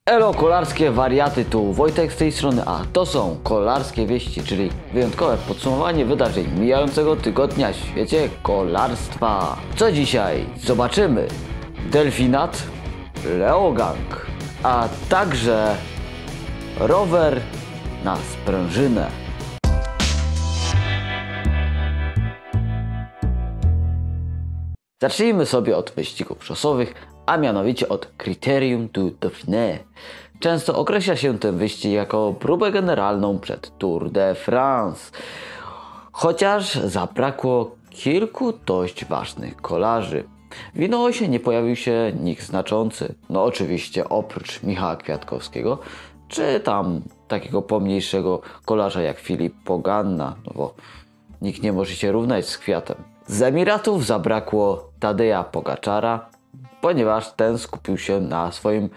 Elo kolarskie wariaty, tu Wojtek z tej strony, a to są Kolarskie Wieści, czyli wyjątkowe podsumowanie wydarzeń mijającego tygodnia w świecie kolarstwa. Co dzisiaj? Zobaczymy delfinat, leogang, a także rower na sprężynę. Zacznijmy sobie od wyścigów szosowych, a mianowicie od Critérium du Dauphiné. Często określa się ten wyścig jako próbę generalną przed Tour de France, chociaż zabrakło kilku dość ważnych kolarzy. W Ineosie nie pojawił się nikt znaczący, no oczywiście oprócz Michała Kwiatkowskiego, czy tam takiego pomniejszego kolarza jak Filip Poganna, no bo nikt nie może się równać z Kwiatem. Z Emiratów zabrakło Tadeja Pogaczara, ponieważ ten skupił się na swoim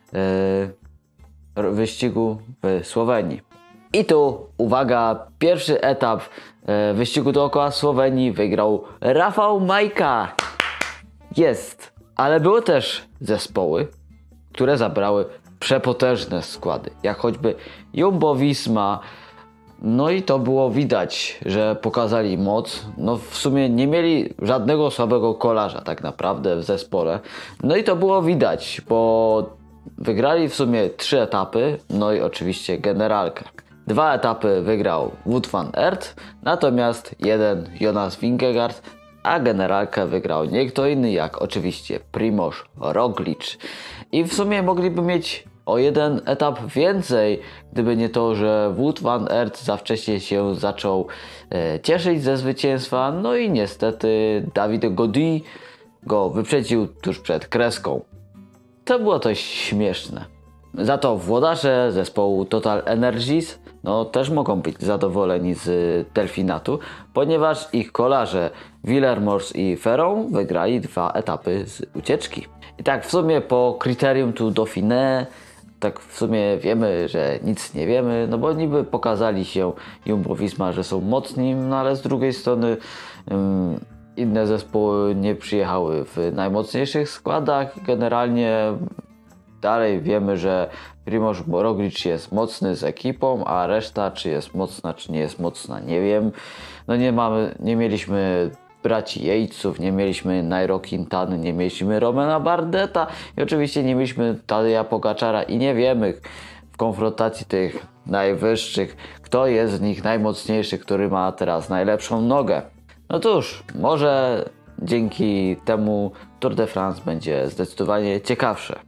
wyścigu w Słowenii. I tu, uwaga, pierwszy etap wyścigu dookoła Słowenii wygrał Rafał Majka. Jest, ale były też zespoły, które zabrały przepotężne składy, jak choćby Jumbo-Visma. No i to było widać, że pokazali moc. No w sumie nie mieli żadnego słabego kolarza tak naprawdę w zespole. No i to było widać, bo wygrali w sumie 3 etapy, no i oczywiście generalkę. 2 etapy wygrał Wout van Aert, natomiast jeden Jonas Vingegaard, a generalkę wygrał nie kto inny jak oczywiście Primož Roglič. I w sumie mogliby mieć o jeden etap więcej, gdyby nie to, że Wout van Aert za wcześnie się zaczął cieszyć ze zwycięstwa, no i niestety David Gaudu go wyprzedził tuż przed kreską. To było dość śmieszne. Za to włodarze zespołu Total Energies no też mogą być zadowoleni z delfinatu, ponieważ ich kolarze Villermoz i Ferron wygrali 2 etapy z ucieczki. I tak w sumie po Critérium du Dauphiné tak w sumie wiemy, że nic nie wiemy, no bo niby pokazali się Jumbo-Visma, że są mocni, no ale z drugiej strony inne zespoły nie przyjechały w najmocniejszych składach. Generalnie dalej wiemy, że Primož Roglič jest mocny z ekipą, a reszta czy jest mocna, czy nie jest mocna, nie wiem. No nie mieliśmy braci Yatesów, nie mieliśmy Nairo Quintany, nie mieliśmy Romana Bardeta i oczywiście nie mieliśmy Tadeja Pogaczara i nie wiemy w konfrontacji tych najwyższych, kto jest z nich najmocniejszy, który ma teraz najlepszą nogę. No cóż, może dzięki temu Tour de France będzie zdecydowanie ciekawsze.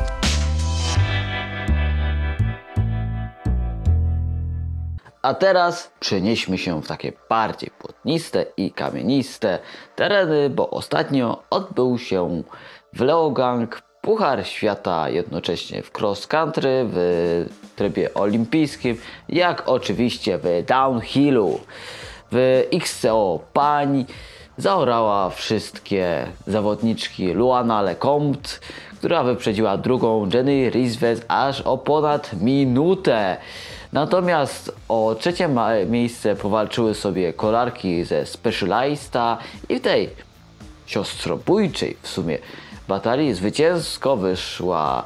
A teraz przenieśmy się w takie bardziej płotniste i kamieniste tereny, bo ostatnio odbył się w Leogang Puchar Świata jednocześnie w cross country, w trybie olimpijskim, jak oczywiście w downhillu. W XCO pań zaorała wszystkie zawodniczki Luana Lecomte, która wyprzedziła drugą Jenny Rietveld aż o ponad minutę. Natomiast o trzecie miejsce powalczyły sobie kolarki ze Specialized i w tej siostrobójczej w sumie batalii zwycięsko wyszła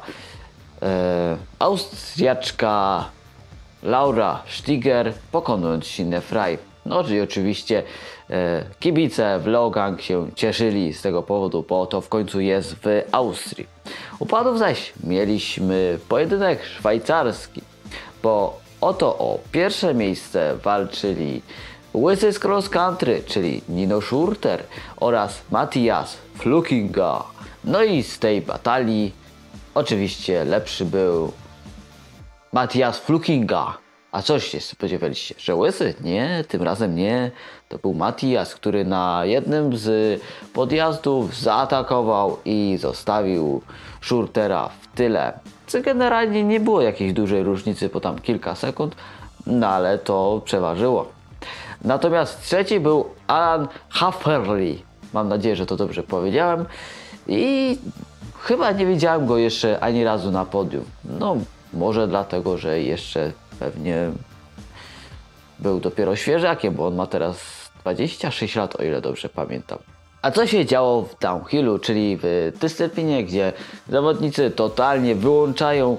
Austriaczka Laura Stiger, pokonując Sinnę Frey. No i oczywiście kibice w Leogang się cieszyli z tego powodu, bo to w końcu jest w Austrii. U panów zaś mieliśmy pojedynek szwajcarski, bo oto o pierwsze miejsce walczyli łysy z cross country, czyli Nino Schurter oraz Matthias Flukinger. No i z tej batalii oczywiście lepszy był Matthias Flukinger. A coś się spodziewaliście, że łysy? Nie, tym razem nie. To był Matthias, który na jednym z podjazdów zaatakował i zostawił Schurtera w tyle. Co generalnie nie było jakiejś dużej różnicy po tam kilka sekund, no ale to przeważyło. Natomiast trzeci był Alan Hafferly. Mam nadzieję, że to dobrze powiedziałem. I chyba nie widziałem go jeszcze ani razu na podium. No, może dlatego, że jeszcze pewnie był dopiero świeżakiem, bo on ma teraz 26 lat, o ile dobrze pamiętam. A co się działo w downhillu, czyli w dyscyplinie, gdzie zawodnicy totalnie wyłączają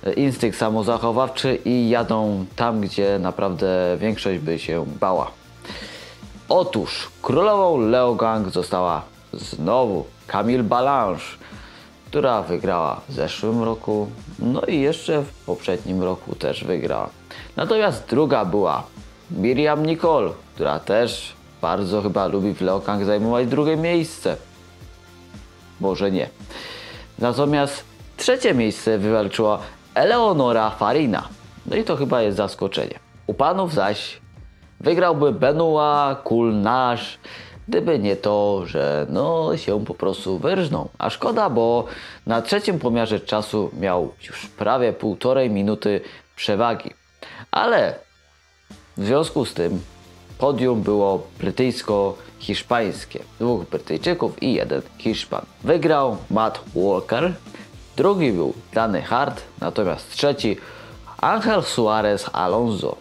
instynkt samozachowawczy i jadą tam, gdzie naprawdę większość by się bała. Otóż królową Leogang została znowu Camille Balanche, która wygrała w zeszłym roku, no i jeszcze w poprzednim roku też wygrała. Natomiast druga była Miriam Nicole, która też bardzo chyba lubi w Leogang zajmować drugie miejsce. Może nie. Natomiast trzecie miejsce wywalczyła Eleonora Farina. No i to chyba jest zaskoczenie. U panów zaś wygrałby Benoit Coulnage, gdyby nie to, że no się po prostu wyrżnął. A szkoda, bo na trzecim pomiarze czasu miał już prawie 1,5 minuty przewagi. Ale w związku z tym podium było brytyjsko-hiszpańskie. 2 Brytyjczyków i 1 Hiszpan. Wygrał Matt Walker, drugi był Danny Hart, natomiast trzeci Angel Suarez Alonso.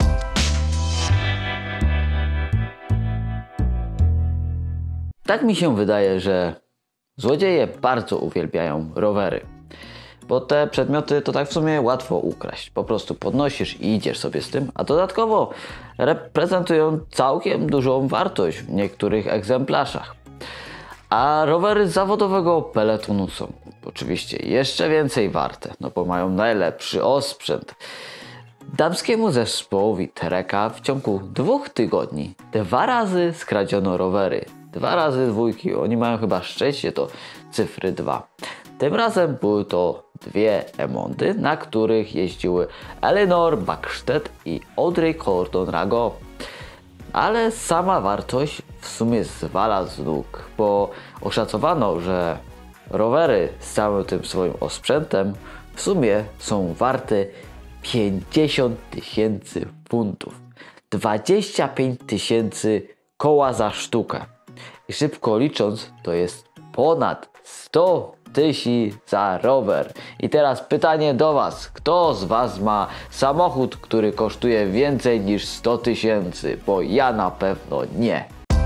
Tak mi się wydaje, że złodzieje bardzo uwielbiają rowery. Bo te przedmioty to tak w sumie łatwo ukraść. Po prostu podnosisz i idziesz sobie z tym, a dodatkowo reprezentują całkiem dużą wartość w niektórych egzemplarzach. A rowery z zawodowego peletonu są oczywiście jeszcze więcej warte, no bo mają najlepszy osprzęt. Damskiemu zespołowi Treka w ciągu 2 tygodni 2 razy skradziono rowery. 2 razy dwójki, oni mają chyba szczęście, to cyfry 2. Tym razem były to 2 Emondy, na których jeździły Eleanor Backstedt i Audrey Cordon-Rago. Ale sama wartość w sumie zwala z nóg, bo oszacowano, że rowery z całym tym swoim osprzętem w sumie są warte 50 000 funtów. 25 000 koła za sztukę. I szybko licząc, to jest ponad 100 000 za rower. I teraz pytanie do Was. Kto z Was ma samochód, który kosztuje więcej niż 100 000? Bo ja na pewno nie.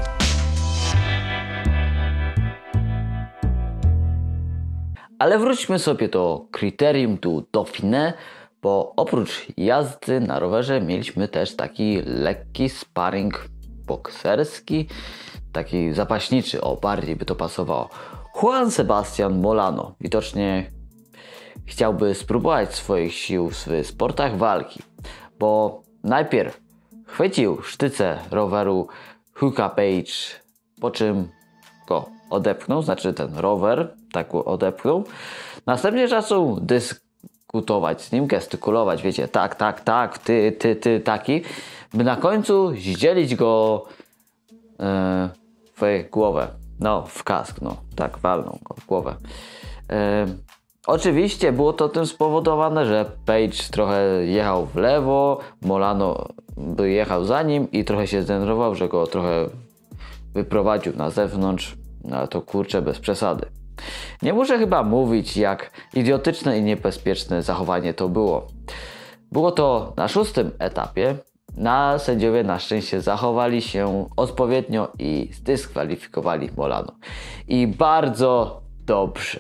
Ale wróćmy sobie do Critérium du Dauphiné, bo oprócz jazdy na rowerze mieliśmy też taki lekki sparring bokserski, taki zapaśniczy, o bardziej by to pasowało. Juan Sebastian Molano widocznie chciałby spróbować swoich sił w sportach walki, bo najpierw chwycił sztycę roweru Hooka Page, po czym go odepchnął, znaczy ten rower tak go odepchnął. Następnie zaczął dyskutować z nim, gestykulować, wiecie, tak, ty, taki, by na końcu zdzielić go w głowę. No, w kask, no, tak, walnął go w głowę. Oczywiście było to tym spowodowane, że Page trochę jechał w lewo, Molano by jechał za nim i trochę się zdenerwował, że go trochę wyprowadził na zewnątrz, no, ale to kurczę bez przesady. Nie muszę chyba mówić, jak idiotyczne i niebezpieczne zachowanie to było. Było to na 6. etapie. Sędziowie na szczęście zachowali się odpowiednio i zdyskwalifikowali Molano. I bardzo dobrze.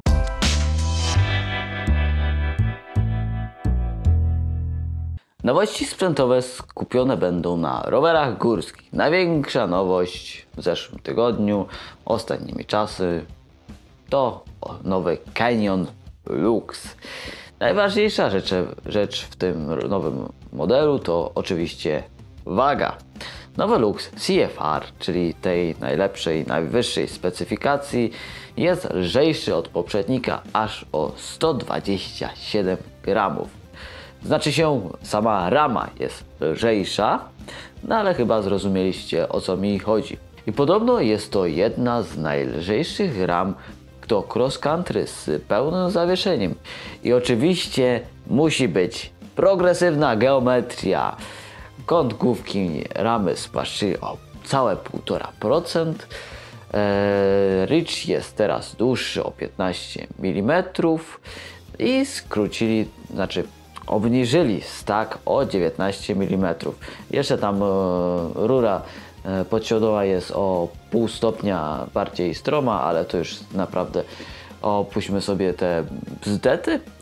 Nowości sprzętowe skupione będą na rowerach górskich. Największa nowość w zeszłym tygodniu, ostatnimi czasy, to nowy Canyon Lux. Najważniejsza rzecz w tym nowym modelu to oczywiście waga. Nowy Lux CFR, czyli tej najlepszej, najwyższej specyfikacji, jest lżejszy od poprzednika aż o 127 gramów. Znaczy się, sama rama jest lżejsza, no ale chyba zrozumieliście, o co mi chodzi. I podobno jest to jedna z najlżejszych ram do cross country z pełnym zawieszeniem. I oczywiście musi być progresywna geometria. Kąt główki ramy spłaszczyli o całe 1,5%. Reach jest teraz dłuższy o 15 mm i skrócili, znaczy obniżyli stack o 19 mm. Jeszcze tam rura podsiodowa jest o 0,5 stopnia bardziej stroma, ale to już naprawdę opuśćmy sobie te bzdety.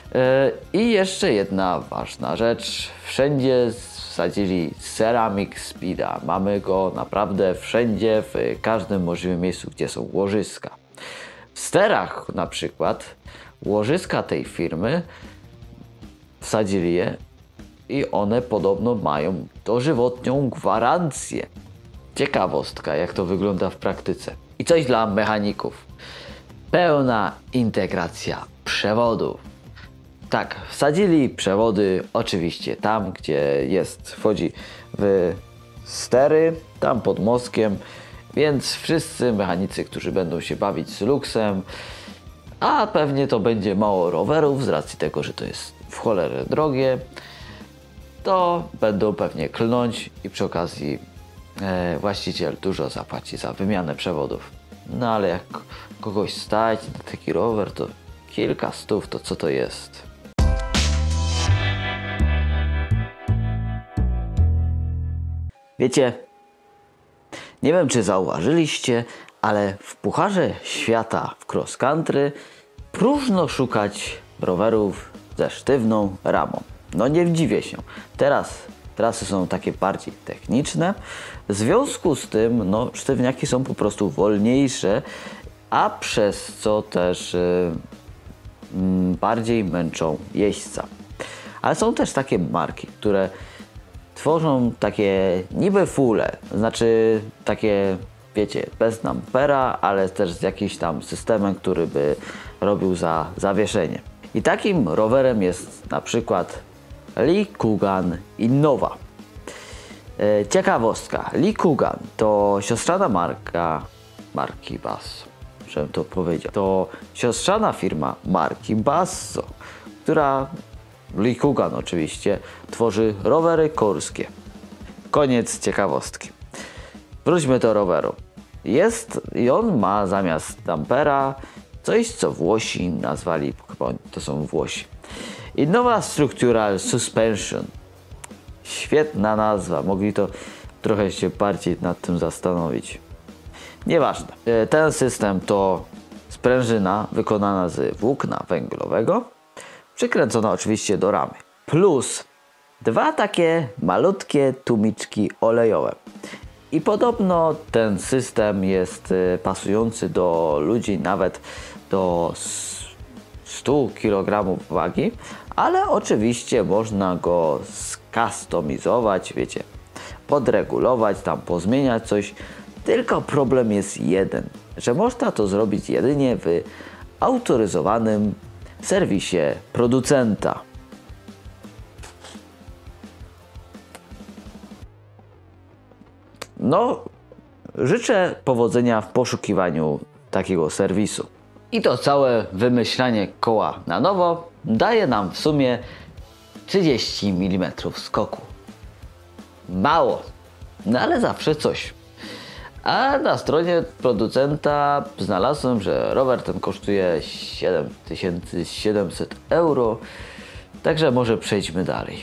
I jeszcze jedna ważna rzecz. Wszędzie wsadzili Ceramic Speeda. Mamy go naprawdę wszędzie, w każdym możliwym miejscu, gdzie są łożyska. W sterach na przykład łożyska tej firmy wsadzili je i one podobno mają dożywotnią gwarancję. Ciekawostka, jak to wygląda w praktyce. I coś dla mechaników. Pełna integracja przewodów. Tak, wsadzili przewody oczywiście tam, gdzie wchodzi w stery, tam pod mostkiem, więc wszyscy mechanicy, którzy będą się bawić z luksem, a pewnie to będzie mało rowerów z racji tego, że to jest w cholerę drogie, to będą pewnie klnąć i przy okazji właściciel dużo zapłaci za wymianę przewodów. No ale jak kogoś stać na taki rower, to kilka stów, to co to jest? Wiecie, nie wiem czy zauważyliście, ale w Pucharze Świata w cross country próżno szukać rowerów ze sztywną ramą. No nie dziwię się. Teraz trasy są takie bardziej techniczne. W związku z tym sztywniaki są po prostu wolniejsze, a przez co też bardziej męczą jeźdźca. Ale są też takie marki, które tworzą takie niby fulle, znaczy takie, wiecie, bez dampera, ale też z jakimś tam systemem, który by robił za zawieszenie. I takim rowerem jest na przykład Lee Coogan Innova. Ciekawostka, Lee Coogan to siostrzana marki Basso, żebym to powiedział. To siostrzana firma marki Basso, która Lee Coogan oczywiście tworzy rowery górskie. Koniec ciekawostki. Wróćmy do roweru. I on ma zamiast dampera coś, co Włosi nazwali, chyba to są Włosi, Innova Structural Suspension. Świetna nazwa, mogli to trochę się bardziej nad tym zastanowić. Nieważne. Ten system to sprężyna wykonana z włókna węglowego, przykręcona oczywiście do ramy. Plus dwa takie malutkie tłumiczki olejowe. I podobno ten system jest pasujący do ludzi nawet do 100 kg wagi, ale oczywiście można go skustomizować, wiecie, podregulować, tam pozmieniać coś. Tylko problem jest jeden, że można to zrobić jedynie w autoryzowanym serwisie producenta. Życzę powodzenia w poszukiwaniu takiego serwisu. I to całe wymyślanie koła na nowo daje nam w sumie 30 mm skoku. Mało, ale zawsze coś. A na stronie producenta znalazłem, że rower ten kosztuje 7700 euro. Także może przejdźmy dalej.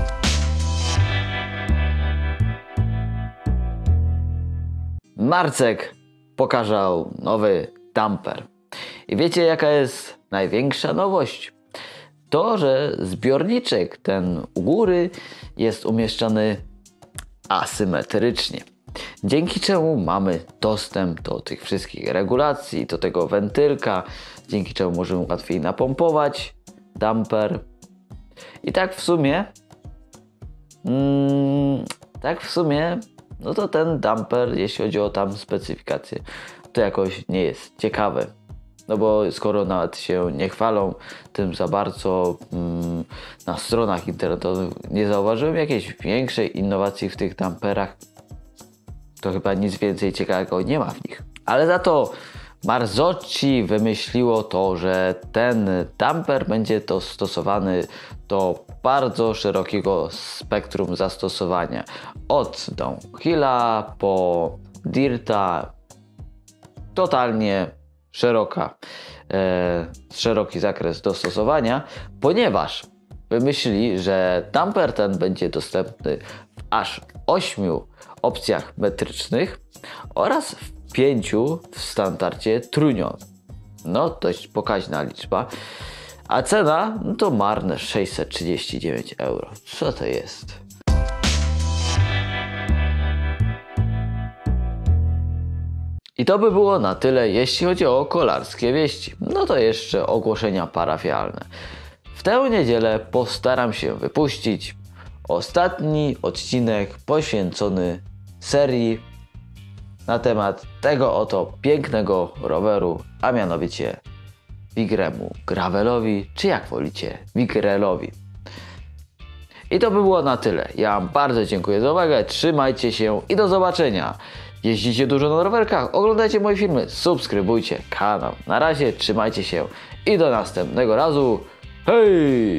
Marcek pokazał nowy damper. I wiecie jaka jest największa nowość? To, że zbiorniczek ten u góry jest umieszczony asymetrycznie. Dzięki czemu mamy dostęp do tych wszystkich regulacji, do tego wentylka, dzięki czemu możemy łatwiej napompować damper. I tak w sumie, no to ten damper, jeśli chodzi o tam specyfikację, to jakoś nie jest ciekawe. No bo skoro nawet się nie chwalą tym za bardzo na stronach internetowych, nie zauważyłem jakiejś większej innowacji w tych damperach, to chyba nic więcej ciekawego nie ma w nich. Ale za to Marzocchi wymyśliło to, że ten damper będzie dostosowany do bardzo szerokiego spektrum zastosowania. Od downhilla po dirta, totalnie szeroki zakres dostosowania, ponieważ wymyślili, że damper ten będzie dostępny w aż 8 opcjach metrycznych oraz w 5 w standardzie Trunion. No dość pokaźna liczba, A cena no to marne 639 euro. Co to jest? I to by było na tyle, jeśli chodzi o kolarskie wieści. No to jeszcze ogłoszenia parafialne. W tę niedzielę postaram się wypuścić ostatni odcinek poświęcony serii na temat tego oto pięknego roweru, a mianowicie Wigremu Gravelowi, czy jak wolicie, Wigrelowi. I to by było na tyle. Ja wam bardzo dziękuję za uwagę, trzymajcie się i do zobaczenia. Jeździcie dużo na rowerkach, oglądajcie moje filmy, subskrybujcie kanał. Na razie, trzymajcie się i do następnego razu. Hej!